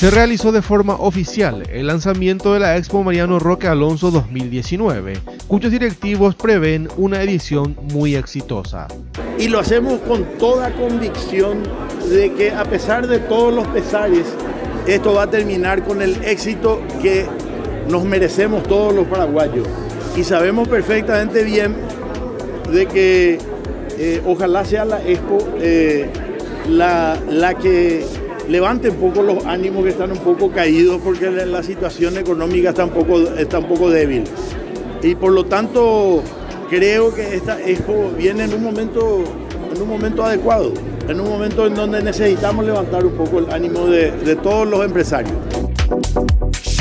Se realizó de forma oficial el lanzamiento de la Expo Mariano Roque Alonso 2019, cuyos directivos prevén una edición muy exitosa. Y lo hacemos con toda convicción de que a pesar de todos los pesares, esto va a terminar con el éxito que nos merecemos todos los paraguayos. Y sabemos perfectamente bien de que ojalá sea la Expo la que levante un poco los ánimos que están un poco caídos porque la situación económica está un poco débil. Y por lo tanto creo que esta Expo viene en un momento adecuado, en un momento en donde necesitamos levantar un poco el ánimo de todos los empresarios.